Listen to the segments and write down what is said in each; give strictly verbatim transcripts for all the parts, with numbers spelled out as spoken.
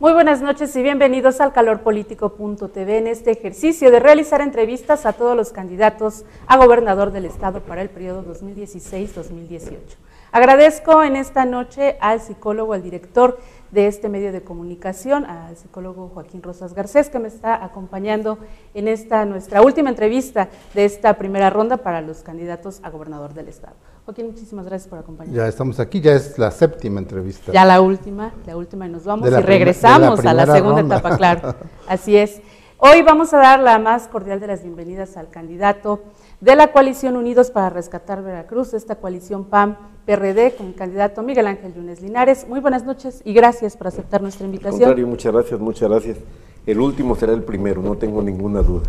Muy buenas noches y bienvenidos al calor político punto t v en este ejercicio de realizar entrevistas a todos los candidatos a gobernador del estado para el periodo dos mil dieciséis dos mil dieciocho. Agradezco en esta noche al psicólogo, al director de este medio de comunicación, al psicólogo Joaquín Rosas Garcés, que me está acompañando en esta nuestra última entrevista de esta primera ronda para los candidatos a gobernador del estado. Joaquín, muchísimas gracias por acompañarnos. Ya estamos aquí, ya es la séptima entrevista. Ya la última, la última y nos vamos y prim regresamos la a la segunda ronda. etapa, claro. Así es. Hoy vamos a dar la más cordial de las bienvenidas al candidato de la coalición Unidos para Rescatar Veracruz, esta coalición P A M P R D, con el candidato Miguel Ángel Yunes Linares. Muy buenas noches y gracias por aceptar nuestra invitación. Al contrario, muchas gracias, muchas gracias. El último será el primero, no tengo ninguna duda.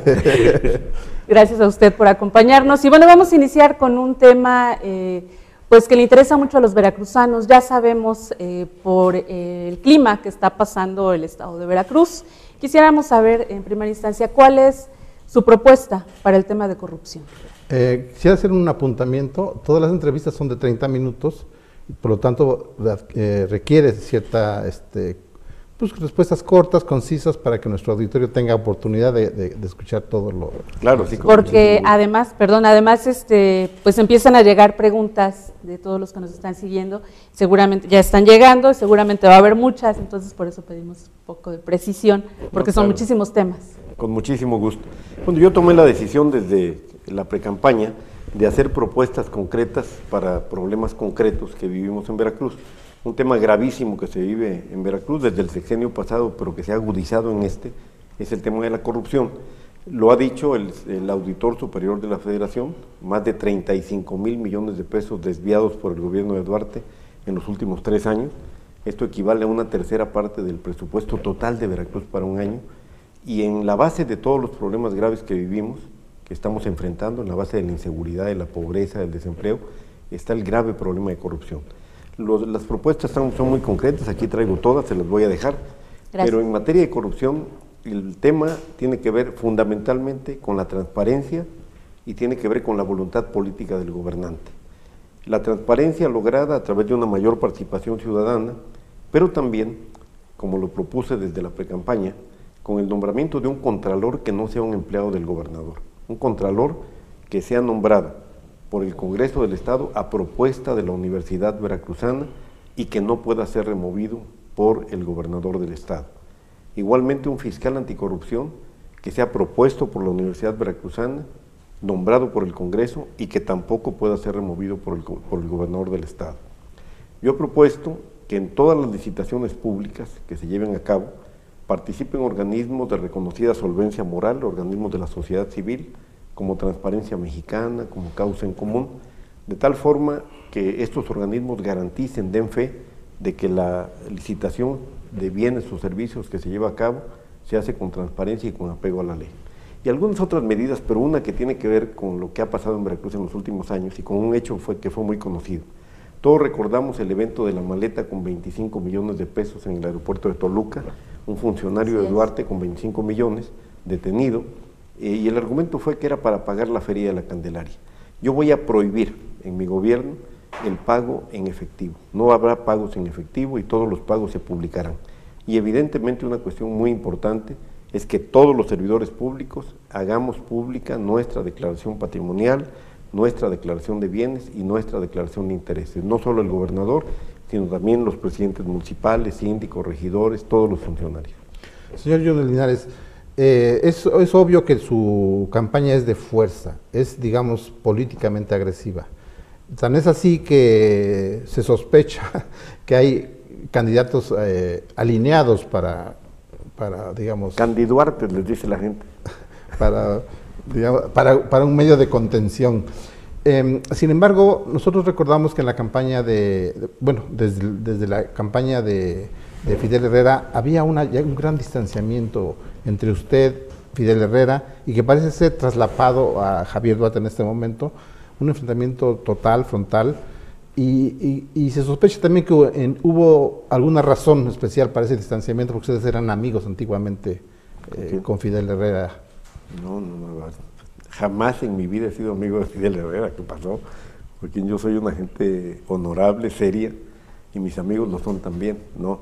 Gracias a usted por acompañarnos. Y bueno, vamos a iniciar con un tema eh, pues que le interesa mucho a los veracruzanos. Ya sabemos eh, por eh, el clima que está pasando el estado de Veracruz. Quisiéramos saber en primera instancia cuál es su propuesta para el tema de corrupción. Eh, quisiera hacer un apuntamiento. Todas las entrevistas son de treinta minutos, por lo tanto eh, requiere cierta este, pues, respuestas cortas, concisas, para que nuestro auditorio tenga oportunidad de, de, de escuchar todo lo… Claro, sí. Porque además, perdón, además este, pues empiezan a llegar preguntas de todos los que nos están siguiendo, seguramente ya están llegando, seguramente va a haber muchas, entonces por eso pedimos un poco de precisión, porque no, son claro. muchísimos temas. Con muchísimo gusto. Cuando yo tomé la decisión desde la precampaña de hacer propuestas concretas para problemas concretos que vivimos en Veracruz, un tema gravísimo que se vive en Veracruz desde el sexenio pasado, pero que se ha agudizado en este, es el tema de la corrupción. Lo ha dicho el, el auditor superior de la Federación, más de treinta y cinco mil millones de pesos desviados por el gobierno de Duarte en los últimos tres años. Esto equivale a una tercera parte del presupuesto total de Veracruz para un año. Y en la base de todos los problemas graves que vivimos, que estamos enfrentando, en la base de la inseguridad, de la pobreza, del desempleo, está el grave problema de corrupción. Los, las propuestas son, son muy concretas, aquí traigo todas, se las voy a dejar, Gracias. Pero en materia de corrupción, el tema tiene que ver fundamentalmente con la transparencia y tiene que ver con la voluntad política del gobernante. La transparencia lograda a través de una mayor participación ciudadana, pero también, como lo propuse desde la precampaña, con el nombramiento de un contralor que no sea un empleado del gobernador, un contralor que sea nombrado por el Congreso del Estado a propuesta de la Universidad Veracruzana y que no pueda ser removido por el gobernador del Estado. Igualmente un fiscal anticorrupción que sea propuesto por la Universidad Veracruzana, nombrado por el Congreso y que tampoco pueda ser removido por el, por el gobernador del Estado. Yo he propuesto que en todas las licitaciones públicas que se lleven a cabo participen organismos de reconocida solvencia moral, organismos de la sociedad civil, como Transparencia Mexicana, como Causa en Común, de tal forma que estos organismos garanticen, den fe de que la licitación de bienes o servicios que se lleva a cabo se hace con transparencia y con apego a la ley. Y algunas otras medidas, pero una que tiene que ver con lo que ha pasado en Veracruz en los últimos años y con un hecho fue, que fue muy conocido. Todos recordamos el evento de la maleta con veinticinco millones de pesos en el aeropuerto de Toluca, un funcionario de Duarte con veinticinco millones detenido, eh, y el argumento fue que era para pagar la feria de la Candelaria. Yo voy a prohibir en mi gobierno el pago en efectivo, no habrá pagos en efectivo y todos los pagos se publicarán. Y evidentemente una cuestión muy importante es que todos los servidores públicos hagamos pública nuestra declaración patrimonial, nuestra declaración de bienes y nuestra declaración de intereses, no solo el gobernador, sino también los presidentes municipales, síndicos, regidores, todos los funcionarios. Señor Yunes Linares, eh, es, es obvio que su campaña es de fuerza, es, digamos, políticamente agresiva. Tan es así que se sospecha que hay candidatos eh, alineados para, para, digamos… Candiduarte, les dice la gente. Para, digamos, para, para un medio de contención. Eh, sin embargo, nosotros recordamos que en la campaña de, de bueno, desde, desde la campaña de, de Fidel Herrera, había una, ya un gran distanciamiento entre usted, Fidel Herrera, y que parece ser traslapado a Javier Duarte en este momento, un enfrentamiento total, frontal, y, y, y se sospecha también que en, hubo alguna razón especial para ese distanciamiento, porque ustedes eran amigos antiguamente eh, con Fidel Herrera. No, no, no, jamás en mi vida he sido amigo de Fidel Herrera. ¿Qué pasó? Porque yo soy una gente honorable, seria, y mis amigos lo son también, ¿no?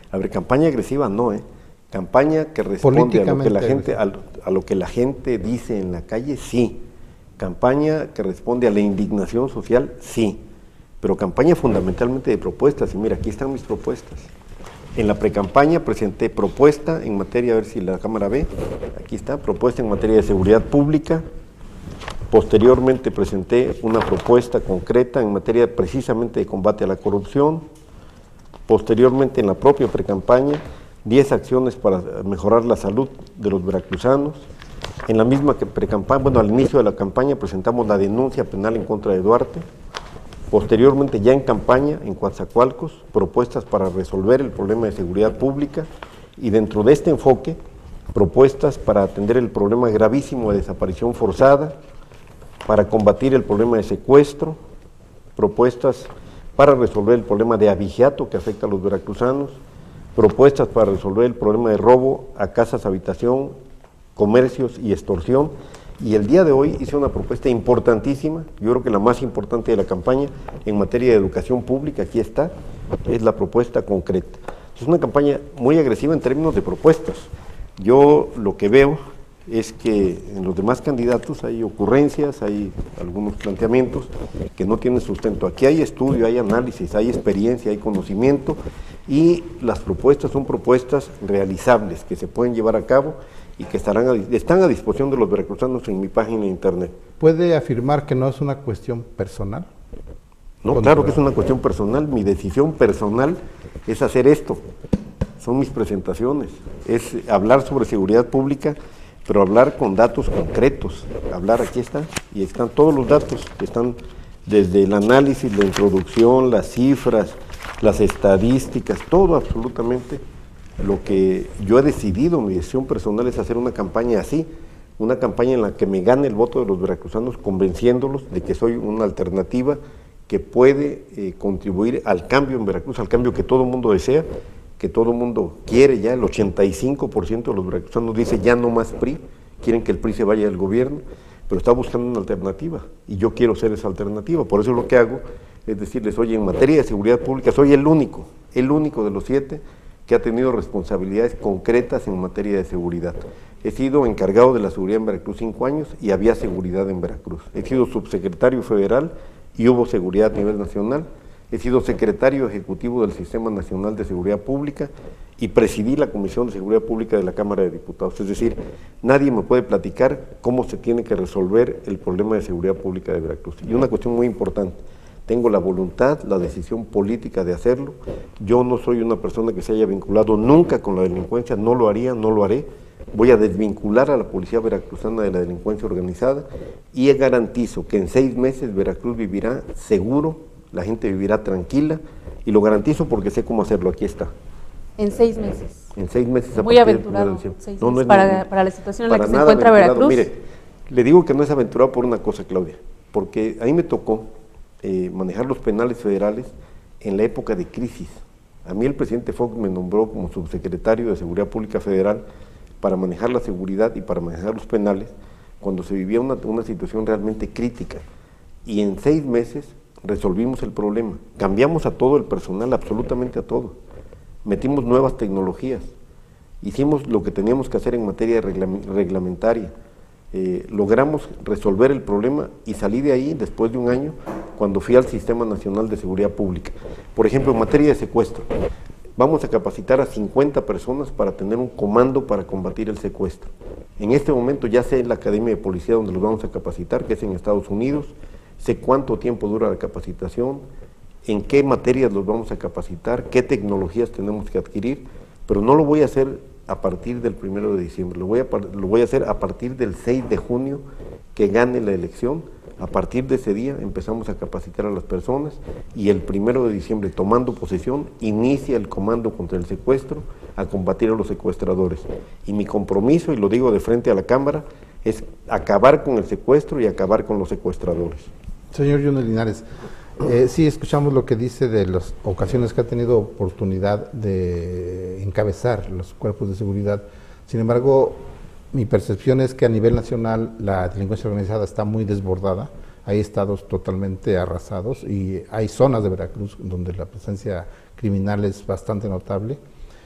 A ver, campaña agresiva no, ¿eh? Campaña que responde a lo que la gente, a lo, a lo que la gente dice en la calle, sí. Campaña que responde a la indignación social, sí. Pero campaña fundamentalmente de propuestas, y mira, aquí están mis propuestas. En la precampaña presenté propuesta en materia, a ver si la cámara ve, aquí está, propuesta en materia de seguridad pública. Posteriormente presenté una propuesta concreta en materia precisamente de combate a la corrupción. Posteriormente, en la propia precampaña, diez acciones para mejorar la salud de los veracruzanos. En la misma precampaña, bueno, al inicio de la campaña presentamos la denuncia penal en contra de Duarte. Posteriormente, ya en campaña, en Coatzacoalcos, propuestas para resolver el problema de seguridad pública, y dentro de este enfoque, propuestas para atender el problema gravísimo de desaparición forzada, para combatir el problema de secuestro, propuestas para resolver el problema de abigeato que afecta a los veracruzanos, propuestas para resolver el problema de robo a casas, habitación, comercios y extorsión. Y el día de hoy hice una propuesta importantísima, yo creo que la más importante de la campaña en materia de educación pública, aquí está, es la propuesta concreta. Es una campaña muy agresiva en términos de propuestas. Yo lo que veo es que en los demás candidatos hay ocurrencias, hay algunos planteamientos que no tienen sustento. Aquí hay estudio, hay análisis, hay experiencia, hay conocimiento, y las propuestas son propuestas realizables que se pueden llevar a cabo y que estarán a, están a disposición de los veracruzanos en mi página de internet. ¿Puede afirmar que no es una cuestión personal? No, Contra... claro que es una cuestión personal. Mi decisión personal es hacer esto. Son mis presentaciones. Es hablar sobre seguridad pública, pero hablar con datos concretos. Hablar, aquí está, y están todos los datos, que están desde el análisis, la introducción, las cifras, las estadísticas, todo absolutamente. Lo que yo he decidido, mi decisión personal, es hacer una campaña así, una campaña en la que me gane el voto de los veracruzanos, convenciéndolos de que soy una alternativa que puede eh, contribuir al cambio en Veracruz, al cambio que todo el mundo desea, que todo el mundo quiere ya. El ochenta y cinco por ciento de los veracruzanos dice ya no más P R I, quieren que el P R I se vaya del gobierno, pero está buscando una alternativa, y yo quiero ser esa alternativa. Por eso lo que hago es decirles, oye, en materia de seguridad pública soy el único, el único de los siete que ha tenido responsabilidades concretas en materia de seguridad. He sido encargado de la seguridad en Veracruz cinco años y había seguridad en Veracruz. He sido subsecretario federal y hubo seguridad a nivel nacional. He sido secretario ejecutivo del Sistema Nacional de Seguridad Pública y presidí la Comisión de Seguridad Pública de la Cámara de Diputados. Es decir, nadie me puede platicar cómo se tiene que resolver el problema de seguridad pública de Veracruz. Y una cuestión muy importante, tengo la voluntad, la decisión política de hacerlo. Yo no soy una persona que se haya vinculado nunca con la delincuencia, no lo haría, no lo haré. Voy a desvincular a la policía veracruzana de la delincuencia organizada, y garantizo que en seis meses Veracruz vivirá seguro, la gente vivirá tranquila, y lo garantizo porque sé cómo hacerlo. Aquí está. En seis meses. En seis meses. A Muy aventurado. Seis no, no es para, ni, para la situación en la que se encuentra Veracruz. Mire, le digo que no es aventurado por una cosa, Claudia, porque a mí me tocó eh, manejar los penales federales en la época de crisis. A mí el presidente Fox me nombró como subsecretario de Seguridad Pública Federal para manejar la seguridad y para manejar los penales cuando se vivía una, una situación realmente crítica. Y en seis meses resolvimos el problema, cambiamos a todo el personal, absolutamente a todo, metimos nuevas tecnologías, hicimos lo que teníamos que hacer en materia reglam reglamentaria, eh, logramos resolver el problema y salí de ahí después de un año cuando fui al Sistema Nacional de Seguridad Pública. Por ejemplo, en materia de secuestro, vamos a capacitar a cincuenta personas para tener un comando para combatir el secuestro. En este momento ya sé en la Academia de Policía donde los vamos a capacitar, que es en Estados Unidos. Sé cuánto tiempo dura la capacitación, en qué materias los vamos a capacitar, qué tecnologías tenemos que adquirir, pero no lo voy a hacer a partir del primero de diciembre, lo voy a, lo voy a hacer a partir del seis de junio, que gane la elección. A partir de ese día empezamos a capacitar a las personas, y el primero de diciembre, tomando posesión, inicia el comando contra el secuestro, a combatir a los secuestradores. Y mi compromiso, y lo digo de frente a la Cámara, es acabar con el secuestro y acabar con los secuestradores. Señor Johnny Linares, eh, sí escuchamos lo que dice de las ocasiones que ha tenido oportunidad de encabezar los cuerpos de seguridad. Sin embargo, mi percepción es que a nivel nacional la delincuencia organizada está muy desbordada, hay estados totalmente arrasados y hay zonas de Veracruz donde la presencia criminal es bastante notable.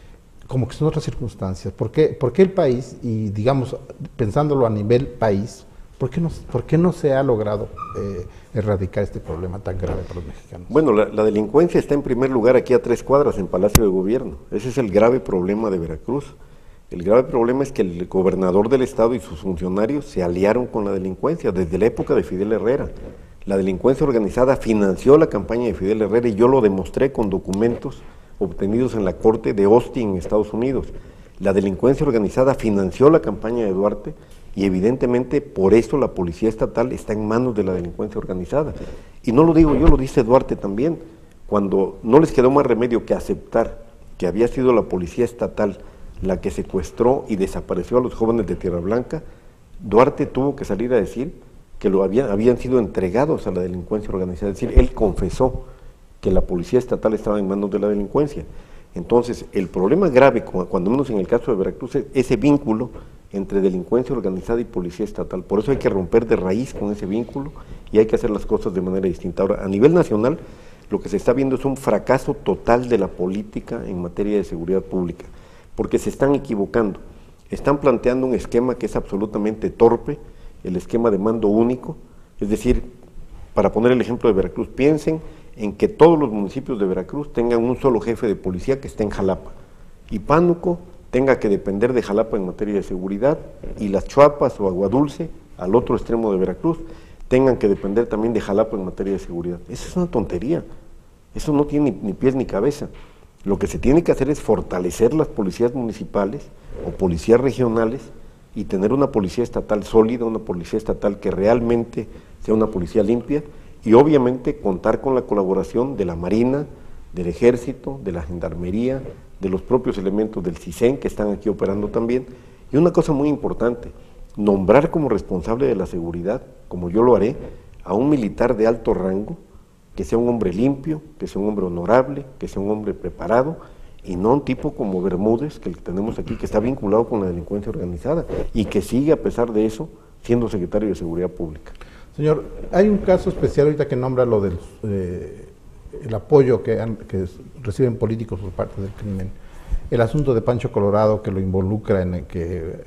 como que son otras circunstancias. ¿Por qué, por qué el país, y digamos, pensándolo a nivel país, ¿por qué no, por qué no se ha logrado eh, erradicar este problema tan grave para los mexicanos? Bueno, la, la delincuencia está en primer lugar aquí a tres cuadras, en Palacio de Gobierno. Ese es el grave problema de Veracruz. El grave problema es que el gobernador del estado y sus funcionarios se aliaron con la delincuencia desde la época de Fidel Herrera. La delincuencia organizada financió la campaña de Fidel Herrera y yo lo demostré con documentos obtenidos en la corte de Austin, en Estados Unidos. La delincuencia organizada financió la campaña de Duarte y evidentemente por eso la policía estatal está en manos de la delincuencia organizada. Y no lo digo yo, lo dice Duarte también, cuando no les quedó más remedio que aceptar que había sido la policía estatal la que secuestró y desapareció a los jóvenes de Tierra Blanca, Duarte tuvo que salir a decir que lo habían, habían sido entregados a la delincuencia organizada, es decir, él confesó que la policía estatal estaba en manos de la delincuencia. Entonces, el problema grave, cuando menos en el caso de Veracruz, es ese vínculo entre delincuencia organizada y policía estatal. Por eso hay que romper de raíz con ese vínculo y hay que hacer las cosas de manera distinta. Ahora, a nivel nacional, lo que se está viendo es un fracaso total de la política en materia de seguridad pública, porque se están equivocando. Están planteando un esquema que es absolutamente torpe, el esquema de mando único, es decir, para poner el ejemplo de Veracruz, piensen en que todos los municipios de Veracruz tengan un solo jefe de policía que esté en Jalapa, y Pánuco tenga que depender de Jalapa en materia de seguridad, y las Chuapas o Aguadulce, al otro extremo de Veracruz, tengan que depender también de Jalapa en materia de seguridad. Esa es una tontería, eso no tiene ni, ni pies ni cabeza. Lo que se tiene que hacer es fortalecer las policías municipales o policías regionales y tener una policía estatal sólida, una policía estatal que realmente sea una policía limpia, y obviamente contar con la colaboración de la Marina, del Ejército, de la Gendarmería, de los propios elementos del CISEN que están aquí operando también. Y una cosa muy importante, nombrar como responsable de la seguridad, como yo lo haré, a un militar de alto rango, que sea un hombre limpio, que sea un hombre honorable, que sea un hombre preparado, y no un tipo como Bermúdez, que el que tenemos aquí, que está vinculado con la delincuencia organizada, y que sigue a pesar de eso siendo secretario de Seguridad Pública. Señor, hay un caso especial ahorita que nombra lo del eh, el apoyo que, han, que reciben políticos por parte del crimen. El asunto de Pancho Colorado, que lo involucra en el que,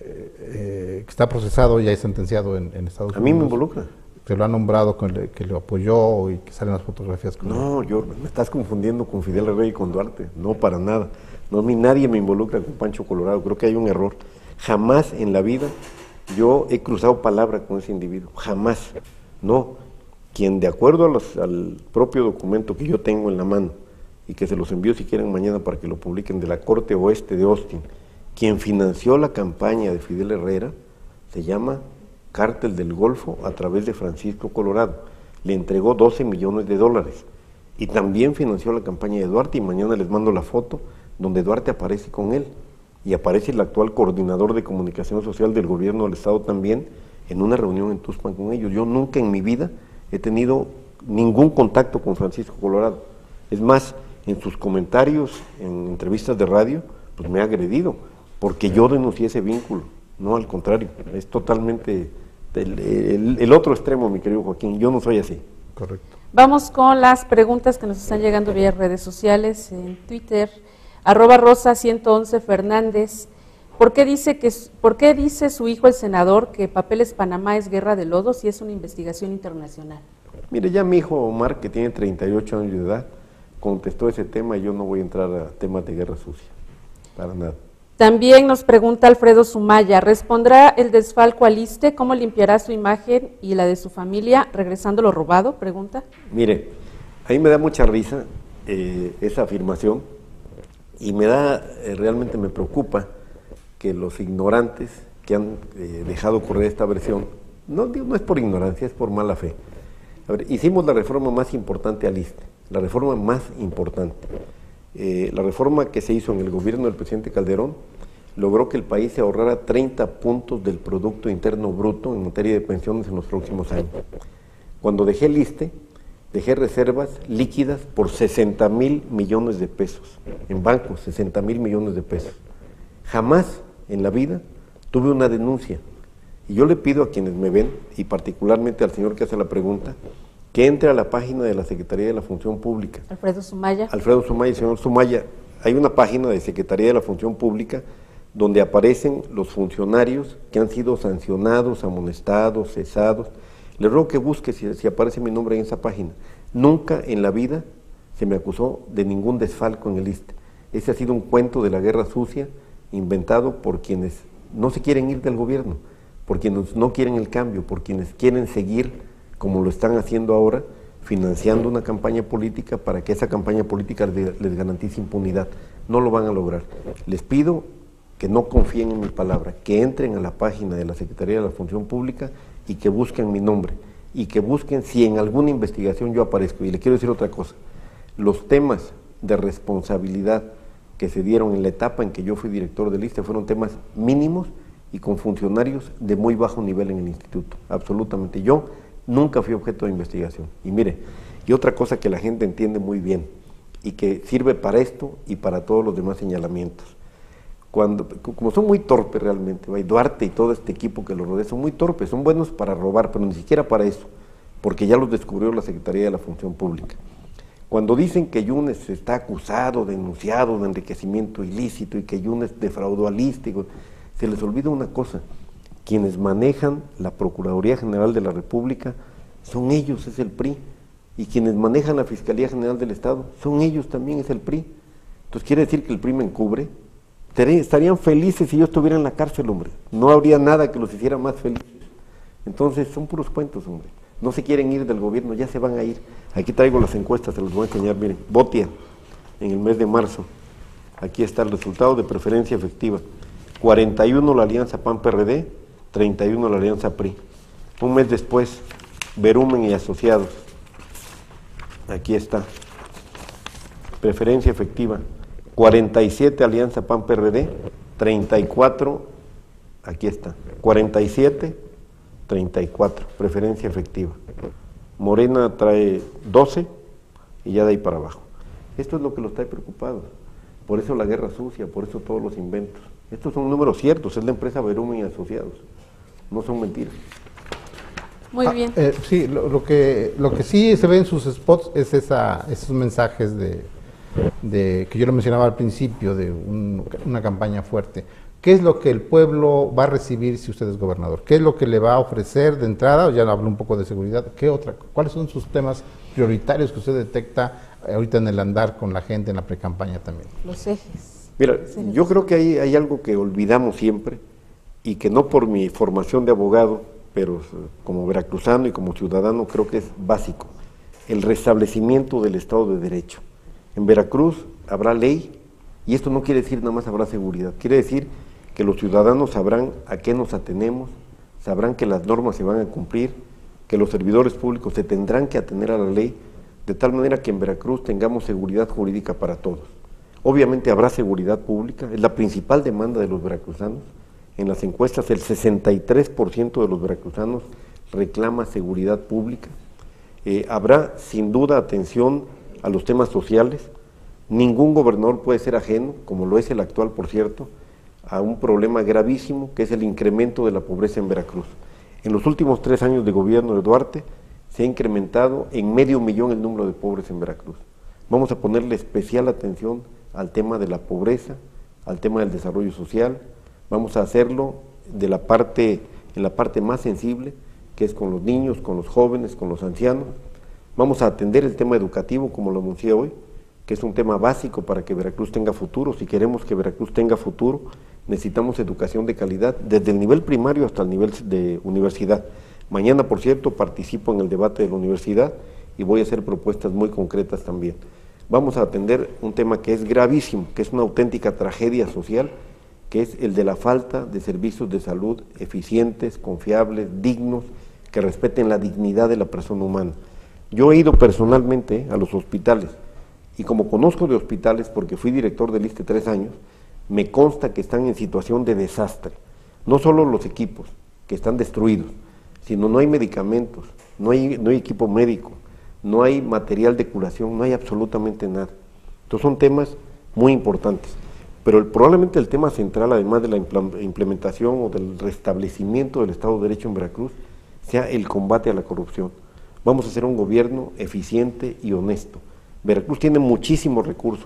eh, que está procesado y ya es sentenciado en, en Estados Unidos. A mí me involucra. Se lo ha nombrado con el, que lo apoyó y que salen las fotografías con No, él. yo me estás confundiendo con Fidel Herrera y con Duarte. No, para nada. No, a mí nadie me involucra con Pancho Colorado. Creo que hay un error. Jamás en la vida yo he cruzado palabra con ese individuo. Jamás. No. Quien, de acuerdo a los, al propio documento que yo tengo en la mano y que se los envío si quieren mañana para que lo publiquen, de la Corte Oeste de Austin, quien financió la campaña de Fidel Herrera se llama Cártel del Golfo a través de Francisco Colorado. Le entregó doce millones de dólares y también financió la campaña de Duarte, y mañana les mando la foto donde Duarte aparece con él y aparece el actual coordinador de comunicación social del gobierno del estado también en una reunión en Tuxpan con ellos. Yo nunca en mi vida he tenido ningún contacto con Francisco Colorado. Es más, en sus comentarios, en entrevistas de radio, pues me ha agredido, porque yo denuncié ese vínculo. No, al contrario, es totalmente el, el, el otro extremo, mi querido Joaquín. Yo no soy así. Correcto. Vamos con las preguntas que nos están llegando vía redes sociales, en Twitter, arroba Rosa ciento once Fernández. ¿Por qué dice que por qué dice su hijo el senador que Papeles Panamá es guerra de lodos y es una investigación internacional? Mire, ya mi hijo Omar, que tiene treinta y ocho años de edad, contestó ese tema y yo no voy a entrar a temas de guerra sucia, para nada. También nos pregunta Alfredo Sumaya, ¿respondrá el desfalco al ISSSTE? ¿Cómo limpiará su imagen y la de su familia regresando lo robado? Pregunta. Mire, a mí me da mucha risa eh, esa afirmación y me da, eh, realmente me preocupa que los ignorantes que han eh, dejado correr esta versión, no, no es por ignorancia, es por mala fe. A ver, hicimos la reforma más importante al ISSSTE, la reforma más importante. Eh, la reforma que se hizo en el gobierno del presidente Calderón logró que el país se ahorrara treinta puntos del Producto Interno Bruto en materia de pensiones en los próximos años. Cuando dejé el ISSSTE, dejé reservas líquidas por sesenta mil millones de pesos, en bancos, sesenta mil millones de pesos. Jamás en la vida tuve una denuncia. Y yo le pido a quienes me ven, y particularmente al señor que hace la pregunta, que entre a la página de la Secretaría de la Función Pública. Alfredo Sumaya. Alfredo Sumaya, señor Sumaya, hay una página de Secretaría de la Función Pública donde aparecen los funcionarios que han sido sancionados, amonestados, cesados. Les ruego que busque si, si aparece mi nombre en esa página. Nunca en la vida se me acusó de ningún desfalco en el ISSSTE. Ese ha sido un cuento de la guerra sucia inventado por quienes no se quieren ir del gobierno, por quienes no quieren el cambio, por quienes quieren seguir como lo están haciendo ahora, financiando una campaña política para que esa campaña política les, les garantice impunidad. No lo van a lograr. Les pido que no confíen en mi palabra, que entren a la página de la Secretaría de la Función Pública y que busquen mi nombre, y que busquen si en alguna investigación yo aparezco. Y le quiero decir otra cosa, los temas de responsabilidad que se dieron en la etapa en que yo fui director del ISSSTE fueron temas mínimos y con funcionarios de muy bajo nivel en el instituto, absolutamente. Yo nunca fui objeto de investigación. Y mire, y otra cosa que la gente entiende muy bien, y que sirve para esto y para todos los demás señalamientos. Cuando, como son muy torpes realmente, Duarte y todo este equipo que lo rodea son muy torpes, son buenos para robar, pero ni siquiera para eso, porque ya los descubrió la Secretaría de la Función Pública. Cuando dicen que Yunes está acusado, denunciado de enriquecimiento ilícito y que Yunes defraudó al ISSSTE, se les olvida una cosa, quienes manejan la Procuraduría General de la República son ellos, es el P R I, y quienes manejan la Fiscalía General del Estado son ellos también, es el P R I. Entonces quiere decir que el P R I me encubre. Estarían felices si yo estuviera en la cárcel, hombre. No habría nada que los hiciera más felices. Entonces, son puros cuentos, hombre. No se quieren ir del gobierno, ya se van a ir. Aquí traigo las encuestas, se los voy a enseñar, miren. Botia, en el mes de marzo. Aquí está el resultado de preferencia efectiva. cuarenta y uno la alianza P A N P R D, treinta y uno la alianza P R I. Un mes después, Verumen y Asociados. Aquí está. Preferencia efectiva. cuarenta y siete alianza P A N P R D, treinta y cuatro, aquí está, cuarenta y siete, treinta y cuatro, preferencia efectiva. Morena trae doce y ya de ahí para abajo. Esto es lo que los trae preocupados. Por eso la guerra sucia, por eso todos los inventos. Estos son números ciertos, es la empresa Verumen y Asociados, no son mentiras. Muy ah, bien. Eh, sí, lo, lo, que, lo que sí se ve en sus spots es esa, esos mensajes de... de que yo lo mencionaba al principio, de un, una campaña fuerte. ¿Qué es lo que el pueblo va a recibir si usted es gobernador? ¿Qué es lo que le va a ofrecer de entrada? Ya habló un poco de seguridad. ¿Qué otra? ¿Cuáles son sus temas prioritarios que usted detecta ahorita en el andar con la gente en la precampaña también? Los ejes. Mira, yo creo que hay, hay algo que olvidamos siempre y que no por mi formación de abogado, pero como veracruzano y como ciudadano creo que es básico. El restablecimiento del Estado de Derecho. En Veracruz habrá ley, y esto no quiere decir nada más habrá seguridad, quiere decir que los ciudadanos sabrán a qué nos atenemos, sabrán que las normas se van a cumplir, que los servidores públicos se tendrán que atener a la ley, de tal manera que en Veracruz tengamos seguridad jurídica para todos. Obviamente habrá seguridad pública, es la principal demanda de los veracruzanos. En las encuestas el sesenta y tres por ciento de los veracruzanos reclama seguridad pública. Eh, habrá sin duda atención a los temas sociales. Ningún gobernador puede ser ajeno, como lo es el actual, por cierto, a un problema gravísimo que es el incremento de la pobreza en Veracruz. En los últimos tres años de gobierno de Duarte se ha incrementado en medio millón el número de pobres en Veracruz. Vamos a ponerle especial atención al tema de la pobreza, al tema del desarrollo social. Vamos a hacerlo de la parte, en la parte más sensible, que es con los niños, con los jóvenes, con los ancianos. Vamos a atender el tema educativo, como lo anuncié hoy, que es un tema básico para que Veracruz tenga futuro. Si queremos que Veracruz tenga futuro, necesitamos educación de calidad, desde el nivel primario hasta el nivel de universidad. Mañana, por cierto, participo en el debate de la universidad y voy a hacer propuestas muy concretas también. Vamos a atender un tema que es gravísimo, que es una auténtica tragedia social, que es el de la falta de servicios de salud eficientes, confiables, dignos, que respeten la dignidad de la persona humana. Yo he ido personalmente a los hospitales y como conozco de hospitales porque fui director del ISSSTE tres años, me consta que están en situación de desastre. No solo los equipos, que están destruidos, sino no hay medicamentos, no hay, no hay equipo médico, no hay material de curación, no hay absolutamente nada. Entonces son temas muy importantes. Pero el, probablemente el tema central, además de la implementación o del restablecimiento del Estado de Derecho en Veracruz, sea el combate a la corrupción. Vamos a hacer un gobierno eficiente y honesto. Veracruz tiene muchísimos recursos,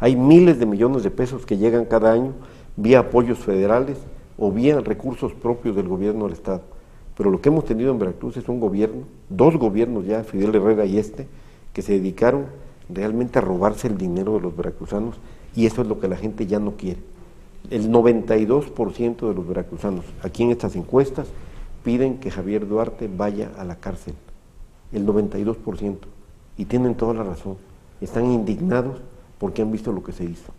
Hay miles de millones de pesos que llegan cada año vía apoyos federales o vía recursos propios del gobierno del Estado. Pero lo que hemos tenido en Veracruz es un gobierno, dos gobiernos ya, Fidel Herrera y este, que se dedicaron realmente a robarse el dinero de los veracruzanos, y eso es lo que la gente ya no quiere. El noventa y dos por ciento de los veracruzanos, aquí en estas encuestas, piden que Javier Duarte vaya a la cárcel. El noventa y dos por ciento. Y tienen toda la razón. Están indignados porque han visto lo que se hizo.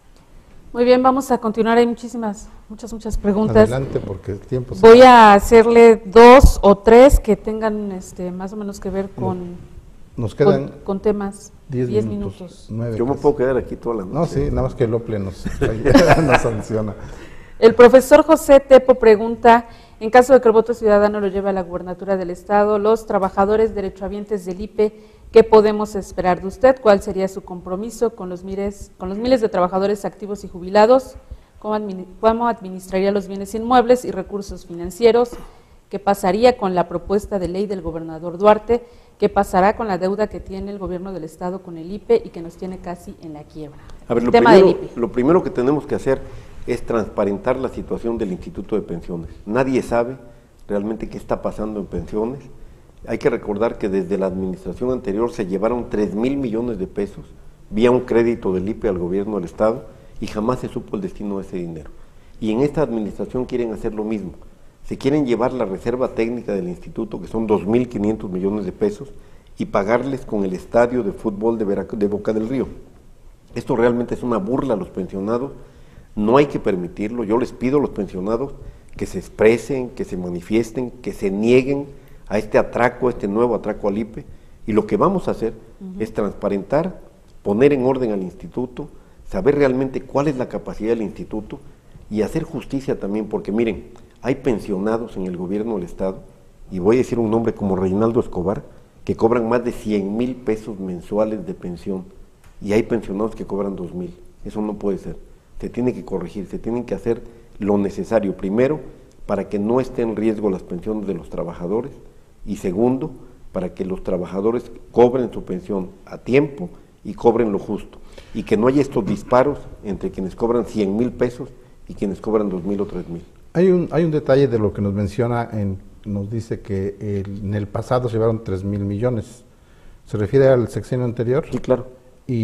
Muy bien, vamos a continuar. Hay muchísimas, muchas, muchas preguntas. Adelante, porque el tiempo se... Voy a hacerle dos o tres que tengan este, más o menos que ver con, nos quedan con, con temas. diez diez minutos. minutos. nueve Yo me casi. puedo quedar aquí toda la noche. No, sí, nada más que el Ople nos, nos sanciona. El profesor José Tepo pregunta, en caso de que el voto ciudadano lo lleve a la gubernatura del Estado, los trabajadores derechohabientes del I P E, ¿qué podemos esperar de usted? ¿Cuál sería su compromiso con los miles, con los miles de trabajadores activos y jubilados? ¿Cómo, admin, cómo administraría los bienes inmuebles y recursos financieros? ¿Qué pasaría con la propuesta de ley del gobernador Duarte? ¿Qué pasará con la deuda que tiene el gobierno del Estado con el I P E y que nos tiene casi en la quiebra? A ver, lo Tema primero, del I P E. lo primero que tenemos que hacer es transparentar la situación del Instituto de Pensiones. Nadie sabe realmente qué está pasando en pensiones. Hay que recordar que desde la administración anterior se llevaron tres mil millones de pesos vía un crédito del I P E al gobierno del Estado y jamás se supo el destino de ese dinero. Y en esta administración quieren hacer lo mismo. Se quieren llevar la reserva técnica del instituto, que son dos mil quinientos millones de pesos, y pagarles con el estadio de fútbol de, Verac- de Boca del Río. Esto realmente es una burla a los pensionados. No hay que permitirlo. Yo les pido a los pensionados que se expresen, que se manifiesten, que se nieguen a este atraco, a este nuevo atraco al I P E, y lo que vamos a hacer uh-huh. es transparentar, poner en orden al instituto, saber realmente cuál es la capacidad del instituto y hacer justicia también, porque miren, hay pensionados en el gobierno del Estado, y voy a decir un nombre como Reinaldo Escobar, que cobran más de cien mil pesos mensuales de pensión, y hay pensionados que cobran dos mil. Eso no puede ser. Se tiene que corregir, se tienen que hacer lo necesario, primero, para que no esté en riesgo las pensiones de los trabajadores, y segundo, para que los trabajadores cobren su pensión a tiempo y cobren lo justo, y que no haya estos disparos entre quienes cobran cien mil pesos y quienes cobran dos mil o tres mil. Hay un, hay un detalle de lo que nos menciona, en, nos dice que el, en el pasado se llevaron tres mil millones. ¿Se refiere al sexenio anterior? Sí, claro. ¿Y,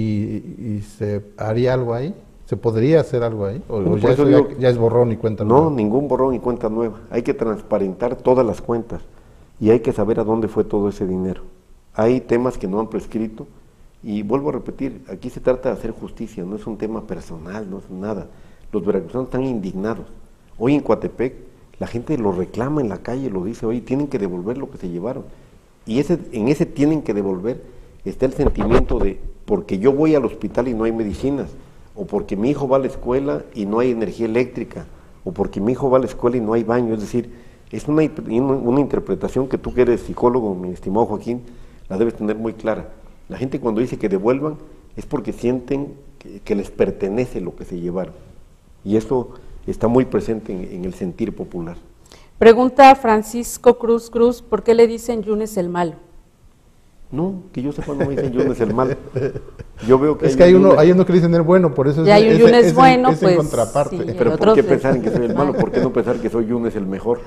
y se haría algo ahí? ¿Se podría hacer algo ahí? ¿O, Bueno, o ya, eso eso digo, ya, ya es borrón y cuenta no, nueva? No, ningún borrón y cuenta nueva. Hay que transparentar todas las cuentas y hay que saber a dónde fue todo ese dinero. Hay temas que no han prescrito y vuelvo a repetir, aquí se trata de hacer justicia, no es un tema personal, no es nada. Los veracruzanos están indignados. Hoy en Coatepec la gente lo reclama en la calle, lo dice, oye, tienen que devolver lo que se llevaron. Y ese, en ese tienen que devolver está el sentimiento de, porque yo voy al hospital y no hay medicinas, o porque mi hijo va a la escuela y no hay energía eléctrica, o porque mi hijo va a la escuela y no hay baño. Es decir, es una, una interpretación que tú que eres psicólogo, mi estimado Joaquín, la debes tener muy clara. La gente cuando dice que devuelvan es porque sienten que, que les pertenece lo que se llevaron. Y eso está muy presente en, en el sentir popular. Pregunta Francisco Cruz Cruz, ¿por qué le dicen Yunes el malo? No, que yo sepa no me dicen Yunes el malo. Yo veo que es hay que hay uno, Yunes, hay uno que le dicen el bueno, por eso ya es, hay un es, Yunes es, bueno, es pues, en contraparte. sí, pero otro ¿por qué pues, pensar en que soy el malo? ¿Por qué no pensar que soy Yunes el mejor?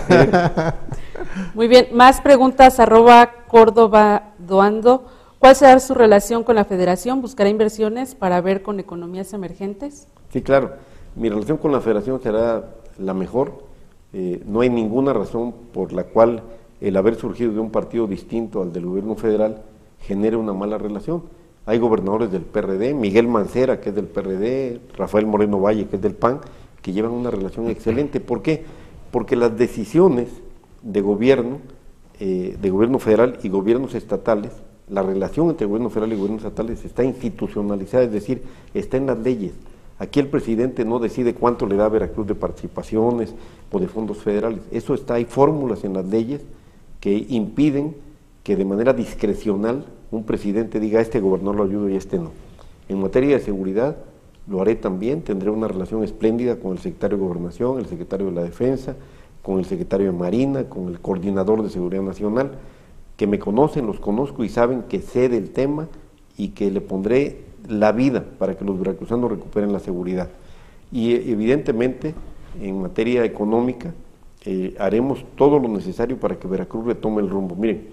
Muy bien, más preguntas, arroba Córdoba Doando. ¿Cuál será su relación con la federación? ¿Buscará inversiones para ver con economías emergentes? Sí, claro. Mi relación con la federación será la mejor. Eh, no hay ninguna razón por la cual el haber surgido de un partido distinto al del gobierno federal genere una mala relación. Hay gobernadores del P R D, Miguel Mancera, que es del P R D, Rafael Moreno Valle, que es del P A N, que llevan una relación excelente. ¿Por qué? Porque las decisiones de gobierno, eh, de gobierno federal y gobiernos estatales, la relación entre gobierno federal y gobiernos estatales está institucionalizada, es decir, está en las leyes. Aquí el presidente no decide cuánto le da a Veracruz de participaciones o de fondos federales. Eso está, hay fórmulas en las leyes que impiden que de manera discrecional un presidente diga a este gobernador lo ayudo y a este no. En materia de seguridad lo haré también, tendré una relación espléndida con el secretario de Gobernación, el secretario de la Defensa, con el secretario de Marina, con el coordinador de Seguridad Nacional, que me conocen, los conozco y saben que sé del tema y que le pondré la vida para que los veracruzanos recuperen la seguridad. Y evidentemente, en materia económica, eh, haremos todo lo necesario para que Veracruz retome el rumbo. Miren,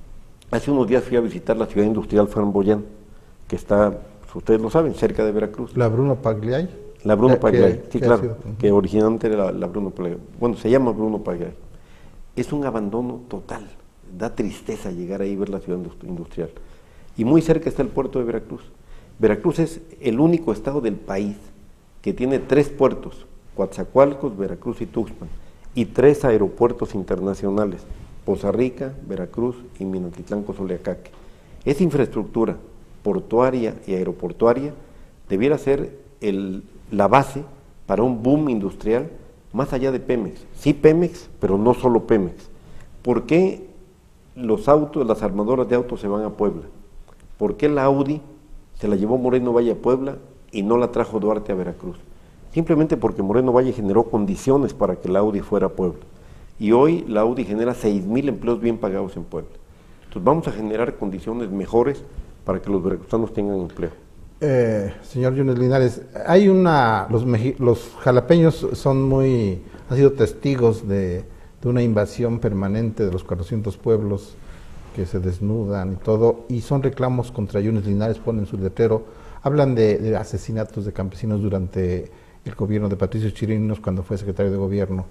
hace unos días fui a visitar la ciudad industrial Framboyán, que está, ustedes lo saben, cerca de Veracruz. ¿La Bruno Pagliai? La Bruno Pagliai, sí, claro, sido? que originalmente era la, la Bruno Pagliai. Bueno, se llama Bruno Pagliai. Es un abandono total, da tristeza llegar ahí y ver la ciudad industrial. Y muy cerca está el puerto de Veracruz. Veracruz es el único estado del país que tiene tres puertos, Coatzacoalcos, Veracruz y Tuxpan, y tres aeropuertos internacionales, Poza Rica, Veracruz y Minatitlán, Cozoleacaque. Esa infraestructura portuaria y aeroportuaria debiera ser el, la base para un boom industrial más allá de Pemex. Sí Pemex, pero no solo Pemex. ¿Por qué los autos, las armadoras de autos se van a Puebla? ¿Por qué la Audi se la llevó Moreno Valle a Puebla y no la trajo Duarte a Veracruz? Simplemente porque Moreno Valle generó condiciones para que la Audi fuera a Puebla. Y hoy la Audi genera seis mil empleos bien pagados en Puebla. Entonces vamos a generar condiciones mejores para que los veracruzanos tengan empleo. Eh, señor Yunes Linares, hay una, los, meji, los jalapeños son muy, han sido testigos de, de una invasión permanente de los cuatrocientos pueblos que se desnudan y todo, y son reclamos contra Yunes Linares, ponen su letrero, hablan de, de asesinatos de campesinos durante el gobierno de Patricio Chirinos cuando fue secretario de gobierno.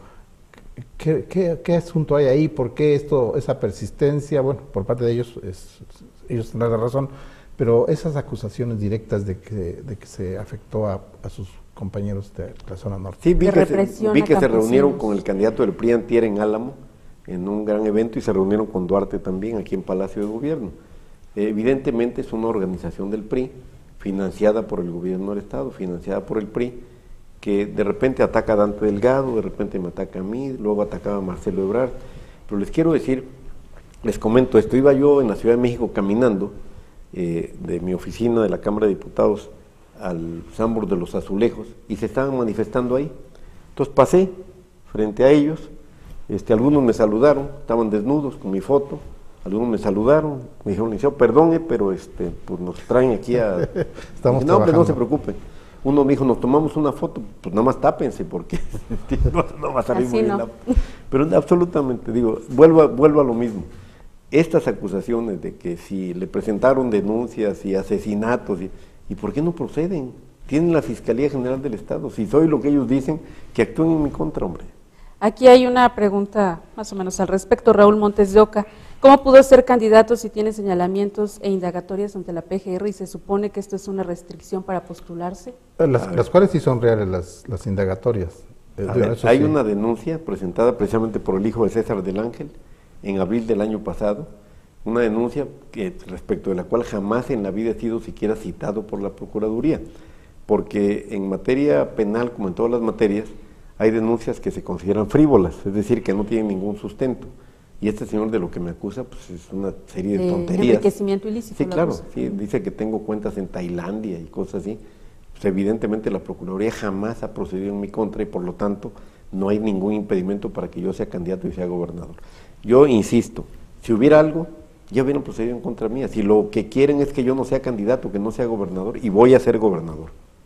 ¿Qué, qué, qué asunto hay ahí? ¿Por qué esto, esa persistencia? Bueno, por parte de ellos, es, ellos tendrán la razón, pero esas acusaciones directas de que, de que se afectó a, a sus compañeros de la zona norte. Sí, vi que, se, vi que se reunieron con el candidato del P R I antier en Álamo, en un gran evento, y se reunieron con Duarte también aquí en Palacio de Gobierno. Eh, evidentemente es una organización del P R I, financiada por el gobierno del Estado, financiada por el P R I, que de repente ataca a Dante Delgado, de repente me ataca a mí, luego atacaba a Marcelo Ebrard. Pero les quiero decir, les comento esto, iba yo en la Ciudad de México caminando eh, de mi oficina de la Cámara de Diputados al Sambor de los Azulejos y se estaban manifestando ahí. Entonces pasé frente a ellos, este, algunos me saludaron, estaban desnudos con mi foto, algunos me saludaron, me dijeron, licenciado, perdone, pero este, pues nos traen aquí a... Estamos dije, no, pero no se preocupen. Uno me dijo, nos tomamos una foto, pues nada más tápense, porque no, no va a salir muy bien. No. Pero absolutamente, digo, vuelvo a, vuelvo a lo mismo. Estas acusaciones de que si le presentaron denuncias y asesinatos, y, ¿y por qué no proceden? Tienen la Fiscalía General del Estado. Si soy lo que ellos dicen, que actúen en mi contra, hombre. Aquí hay una pregunta más o menos al respecto, Raúl Montes de Oca. ¿Cómo pudo ser candidato si tiene señalamientos e indagatorias ante la P G R y se supone que esto es una restricción para postularse? Las, las cuales sí son reales, las, las indagatorias. A ver, hay sí. una denuncia presentada precisamente por el hijo de César del Ángel en abril del año pasado, una denuncia que respecto de la cual jamás en la vida ha sido siquiera citado por la Procuraduría, porque en materia penal, como en todas las materias, hay denuncias que se consideran frívolas, es decir, que no tienen ningún sustento. Y este señor de lo que me acusa, pues es una serie de, de tonterías. Enriquecimiento ilícito. Sí, claro, sí, dice que tengo cuentas en Tailandia y cosas así. Pues evidentemente la Procuraduría jamás ha procedido en mi contra y por lo tanto no hay ningún impedimento para que yo sea candidato y sea gobernador. Yo insisto, si hubiera algo, ya hubieran procedido en contra mía. Si lo que quieren es que yo no sea candidato, que no sea gobernador, y voy a ser gobernador.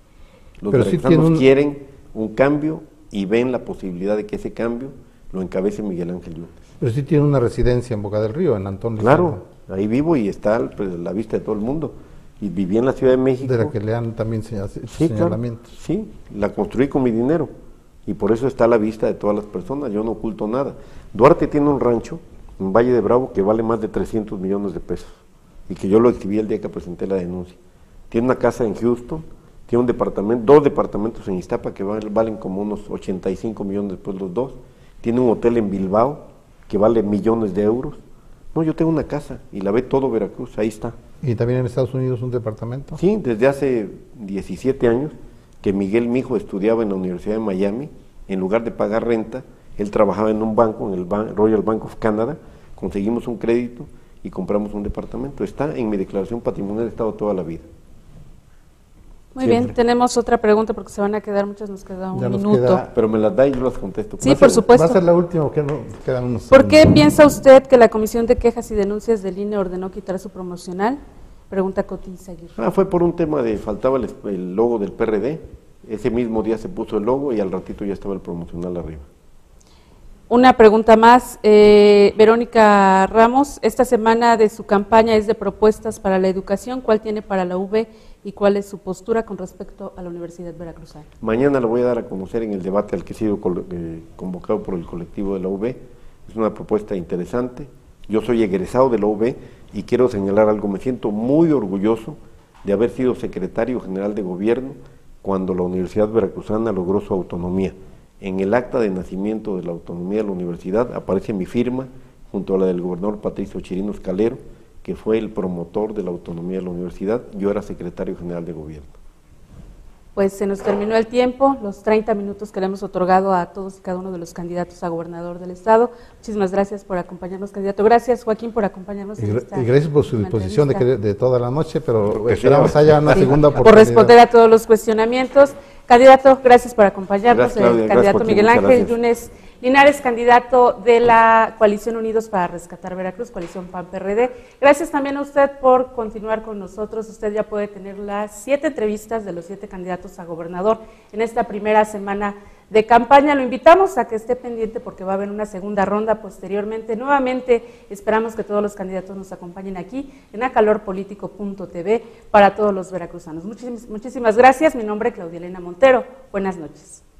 Los veracruzanos sí un... quieren un cambio y ven la posibilidad de que ese cambio lo encabece Miguel Ángel Yunes. Pero sí tiene una residencia en Boca del Río, en Antón Lizardo. Claro, ahí vivo y está a la vista de todo el mundo. Y viví en la Ciudad de México. De la que le han también señal, sí, señalamientos. Claro, sí, la construí con mi dinero y por eso está a la vista de todas las personas, yo no oculto nada. Duarte tiene un rancho en Valle de Bravo que vale más de trescientos millones de pesos y que yo lo exhibí el día que presenté la denuncia. Tiene una casa en Houston, tiene un departamento, dos departamentos en Iztapa que valen como unos ochenta y cinco millones después los dos. Tiene un hotel en Bilbao que vale millones de euros. No, yo tengo una casa y la ve todo Veracruz, ahí está. ¿Y también en Estados Unidos un departamento? Sí, desde hace diecisiete años que Miguel, mi hijo, estudiaba en la Universidad de Miami, en lugar de pagar renta, él trabajaba en un banco, en el Ban- Royal Bank of Canada, conseguimos un crédito y compramos un departamento. Está en mi declaración patrimonial, he estado toda la vida. Muy Siempre. bien, tenemos otra pregunta porque se van a quedar muchas, nos queda un Ya nos minuto. queda- Pero me las da y yo las contesto. Sí, Va a por ser- supuesto. Va a ser la última, que no quedan unos ¿Por qué segundos. piensa usted que la Comisión de Quejas y Denuncias del I N E ordenó quitar su promocional? Pregunta Cotiza Aguirre. Ah, fue por un tema de, faltaba el, el logo del P R D, ese mismo día se puso el logo y al ratito ya estaba el promocional arriba. Una pregunta más, eh, Verónica Ramos, esta semana de su campaña es de propuestas para la educación, ¿cuál tiene para la U B y cuál es su postura con respecto a la Universidad Veracruzana? Mañana lo voy a dar a conocer en el debate al que he sido eh, convocado por el colectivo de la U B, es una propuesta interesante, yo soy egresado de la U B y quiero señalar algo, me siento muy orgulloso de haber sido secretario general de gobierno cuando la Universidad Veracruzana logró su autonomía. En el acta de nacimiento de la autonomía de la universidad aparece mi firma junto a la del gobernador Patricio Chirinos Calero, que fue el promotor de la autonomía de la universidad. Yo era secretario general de gobierno. Pues se nos terminó el tiempo, los treinta minutos que le hemos otorgado a todos y cada uno de los candidatos a gobernador del estado. Muchísimas gracias por acompañarnos, candidato. Gracias, Joaquín, por acompañarnos. Y, en esta y gracias por su disposición de, que, de toda la noche, pero Porque esperamos sí, haya una sí, segunda por oportunidad. responder a todos los cuestionamientos. Candidato, gracias por acompañarnos. Gracias, Claudia. El candidato Gracias, Miguel Joaquín. Ángel Muchas Yunes Linares, candidato de la Coalición Unidos para Rescatar Veracruz, Coalición P A N P R D. Gracias también a usted por continuar con nosotros. Usted ya puede tener las siete entrevistas de los siete candidatos a gobernador en esta primera semana de campaña. Lo invitamos a que esté pendiente porque va a haber una segunda ronda posteriormente. Nuevamente esperamos que todos los candidatos nos acompañen aquí en a calor político punto t v para todos los veracruzanos. Muchísimas, muchísimas gracias. Mi nombre es Claudia Elena Montero. Buenas noches.